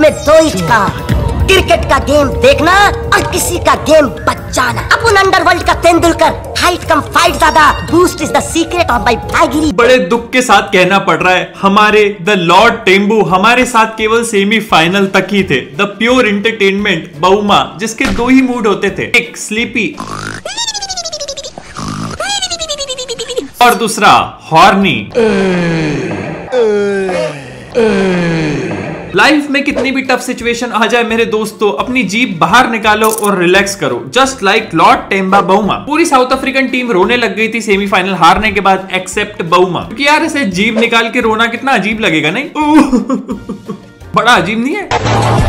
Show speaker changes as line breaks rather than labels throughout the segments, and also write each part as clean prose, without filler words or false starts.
में दो ही काम, क्रिकेट का गेम देखना और किसी का गेम बचाना। अपन अंडरवर्ल्ड का तेंदुलकर, हाइट कम फाइट ज्यादा, boost is the secret of my भाईगिरी।
बड़े दुख के साथ कहना पड़ रहा है, हमारे द लॉर्ड टेम्बू हमारे साथ केवल सेमीफाइनल तक ही थे। द प्योर एंटरटेनमेंट बहुमा, जिसके दो ही मूड होते थे, एक स्लीपी और दूसरा हॉर्नी। लाइफ में कितनी भी टफ सिचुएशन आ जाए मेरे दोस्तों, अपनी जीभ बाहर निकालो और रिलैक्स करो, just like lord Temba Bavuma. पूरी साउथ अफ्रीकन टीम रोने लग गई थी सेमीफाइनल हारने के बाद, एक्सेप्ट बहुमा, क्योंकि यार ऐसे जीभ निकाल के रोना कितना अजीब लगेगा नहीं? बड़ा अजीब नहीं है?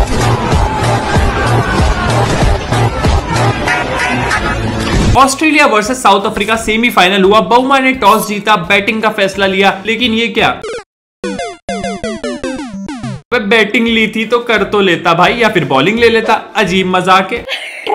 Australia versus South Africa semifinal हुआ। बहुमा ने टॉस जीता, बैटिंग का फैसला लिया, लेकिन ये क्या, बैटिंग ली थी तो कर तो लेता भाई, या फिर बॉलिंग ले लेता। अजीब मजाक है।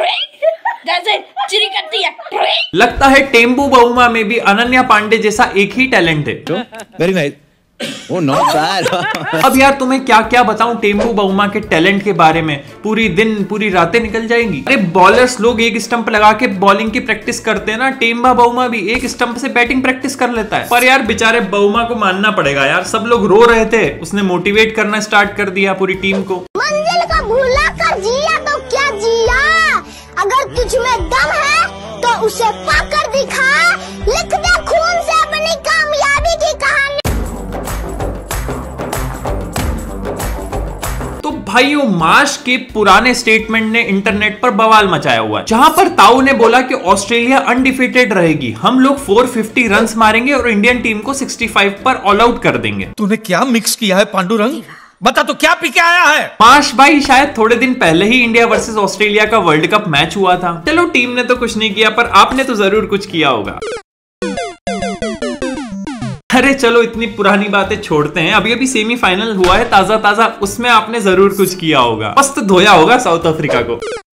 लगता है टेम्बू बहुमा में भी अनन्या पांडे जैसा एक ही टैलेंट है।
Very nice. Oh, not bad.
अब यार तुम्हें क्या क्या बताऊं टेम्बू बहुमा के टैलेंट के बारे में, पूरी दिन पूरी रातें निकल जाएंगी। अरे बॉलर्स लोग एक स्टंप लगा के बॉलिंग की प्रैक्टिस करते हैं ना, टेम्बा बहुमा भी एक स्टंप से बैटिंग प्रैक्टिस कर लेता है। पर यार बेचारे बहुमा को मानना पड़ेगा यार, सब लोग रो रहे थे, उसने मोटिवेट करना स्टार्ट कर दिया पूरी टीम को।
मंजिल का भूला कर जिया तो क्या जिया, अगर तुझ में दम है तो उसे पाकर दिखा, लिख दे खून से अपनी कामयाबी की कहानी।
तो भाइयों, मार्श के पुराने स्टेटमेंट ने इंटरनेट पर बवाल मचाया हुआ है, जहां पर ताऊ ने बोला कि ऑस्ट्रेलिया अनडिफीटेड रहेगी, हम लोग 450 रन्स मारेंगे और इंडियन टीम को 65 पर ऑल आउट कर देंगे।
तूने क्या मिक्स किया है पांडुरंग? बता तो क्या पी के आया है?
मार्श भाई, शायद थोड़े दिन पहले ही इंडिया वर्सेस ऑस्ट्रेलिया का वर्ल्ड कप मैच हुआ था। चलो टीम ने तो कुछ नहीं किया, पर आपने तो जरूर कुछ किया होगा। अरे चलो इतनी पुरानी बातें छोड़ते हैं, अभी अभी सेमीफाइनल हुआ है ताजा ताजा, उसमें आपने जरूर कुछ किया होगा, मस्त धोया होगा साउथ अफ्रीका को।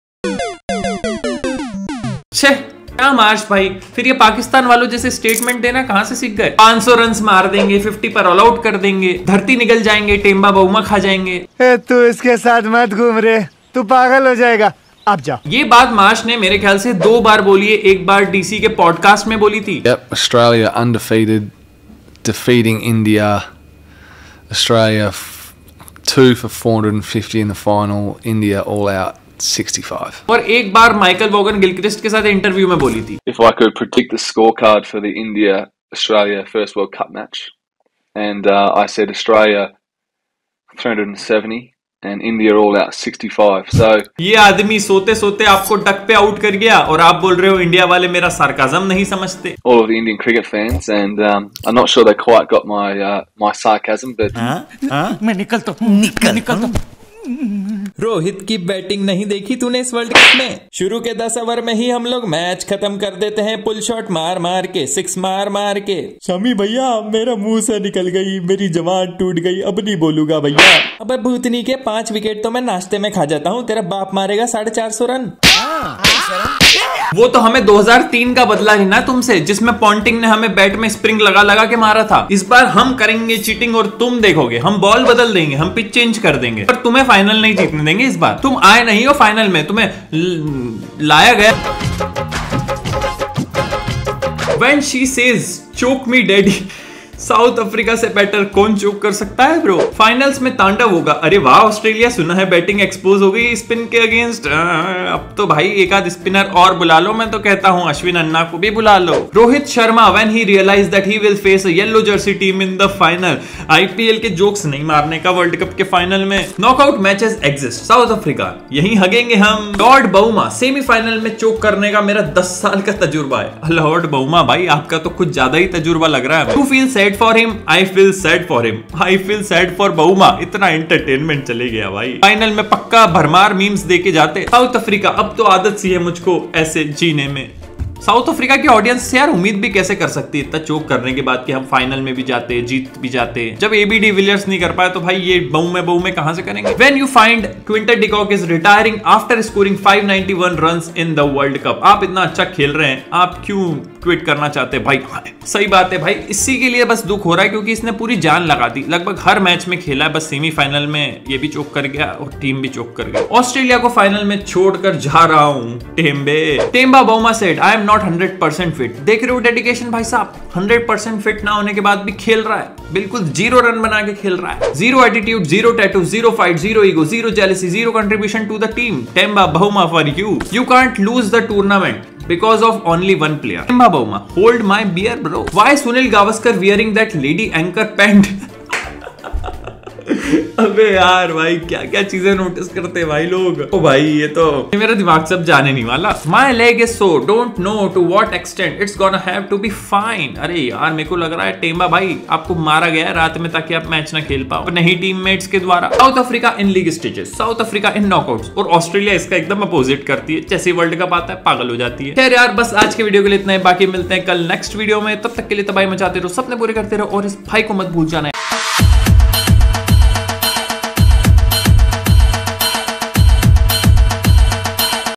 छे क्या मार्श भाई, फिर ये पाकिस्तान वालों जैसे स्टेटमेंट देना कहां से सीख गए? 500 रन्स मार देंगे, 50 पर ऑल आउट कर देंगे, धरती निकल जाएंगे, टेम्बा बहुमा खा जाएंगे।
तू इसके साथ मत घूम रे, तू पागल हो जाएगा, अब जा।
ये बात मार्श ने मेरे ख्याल से 2 बार बोली है, एक बार डीसी के पॉडकास्ट में बोली थी।
Australia undefeated, defeating India. Australia 2 for 450 in the final. India all out 65.
और एक बार माइकल वॉगन गिलक्रिस्ट के साथ इंटरव्यू में बोली थी,
If I could predict the scorecard for the India-Australia first World Cup match, and I said Australia 370 and India all out 65. So
ये आदमी सोते सोते आपको डक पे आउट कर गया और आप बोल रहे हो इंडिया वाले मेरा सार्काज़म नहीं समझते।
all of the Indian cricket fans, and I'm not sure they quite got my sarcasm, but
मैं निकल तो
रोहित की बैटिंग नहीं देखी तूने इस वर्ल्ड कप में? शुरू के 10 ओवर में ही हम लोग मैच खत्म कर देते हैं, पुल शॉट मार मार के, 6 मार मार के। शमी भैया, मेरा मुंह से निकल गई, मेरी जबान टूट गई, अब नहीं बोलूंगा भैया। अबे भूतनी के 5 विकेट तो मैं नाश्ते में खा जाता हूँ, तेरा बाप मारेगा 450 रन।
वो तो हमें 2003 का बदला लेना तुमसे, जिसमें पॉन्टिंग ने हमें बैट में स्प्रिंग लगा लगा के मारा था। इस बार हम करेंगे चीटिंग और तुम देखोगे, हम बॉल बदल देंगे, हम पिच चेंज कर देंगे, पर तुम्हें फाइनल नहीं जीतने देंगे इस बार। तुम आए नहीं हो फाइनल में, तुम्हें लाया गया। When she says choke me daddy, South Africa से बेटर कौन चोक कर सकता है ब्रो? फाइनल्स में तांडव होगा। अरे वाह ऑस्ट्रेलिया, सुना है बैटिंग एक्सपोज हो गई स्पिन के अगेंस्ट। अब तो भाई एक आध स्पिनर और बुला लो, मैं तो कहता हूँ अश्विन अन्ना को भी बुला लो। Rohit Sharma when he realize that he will face a yellow jersey team in the final. IPL के जोक्स नहीं मारने का वर्ल्ड कप के फाइनल में। Knockout matches exist, South Africa यही हगेंगे हम। लॉर्ड बहुमा सेमीफाइनल में चोक करने का मेरा 10 साल का तजुर्बा है। लॉर्ड बहुमा भाई, आपका तो कुछ ज्यादा ही तजुर्बा लग रहा है। You feel sad for him, I feel sad for him, I feel sad for Bavuma. इतना एंटरटेनमेंट चले गया भाई। फाइनल में पक्का भरमार मीम्स देके जाते। साउथ अफ्रीका, अब तो आदत सी है मुझको ऐसे जीने में। साउथ अफ्रीका की ऑडियंस से यार उम्मीद भी कैसे कर सकती है इतना चोक करने के बाद कि हम फाइनल में भी जाते, जीत भी जाते। जब एबी डिविलियर्स नहीं कर पाए तो भाई ये बहु में कहां से करेंगे। When you find Quinton de Kock is retiring after scoring 591 runs in the world cup. आप इतना अच्छा खेल रहे हैं, आप क्यों क्विट करना चाहते हैं भाई। सही बात है भाई, इसी के लिए बस दुख हो रहा है क्योंकि इसने पूरी जान लगा दी, लगभग हर मैच में खेला है, बस सेमीफाइनल में ये भी चोक कर गया और टीम भी चोक कर गया। ऑस्ट्रेलिया को फाइनल में छोड़कर जा रहा हूं Temba Bavuma said I am not 100% fit. देख रहे हो डेडिकेशन भाई साहब, 100% फिट ना होने के बाद भी खेल रहा है, बिल्कुल 0 रन बना के खेल रहा है। 0 attitude, 0 tattoo, 0 fight, 0 ego, 0 jealousy, 0 contribution to the team. Temba Bavuma for you can't lose the tournament because of only one player. Temba Bavuma, hold my beer bro. Why Sunil Gavaskar wearing that lady anchor pant? अबे यार भाई क्या क्या चीजें notice करते हैं भाई लोग। ओ भाई ये तो मेरा दिमाग सब जाने नहीं वाला। My leg is so don't know to what extent it's gonna have to be fine। अरे यार मेरे को लग रहा है टेम्बा भाई आपको मारा गया है रात में ताकि आप मैच ना खेल पाओ, नहीं टीममेट्स के द्वारा। South Africa in league stages, South Africa in knockouts, और ऑस्ट्रेलिया इसका एकदम अपोजिट करती है। जैसे वर्ल्ड कप आता है पागल हो जाती है। खैर यार बस आज के वीडियो के लिए इतना ही, बाकी मिलते हैं कल नेक्स्ट वीडियो में। तब तक के लिए तबाही मचाते रहो, सपने पूरे करते रहो और इस भाई को मत भूल जाना है।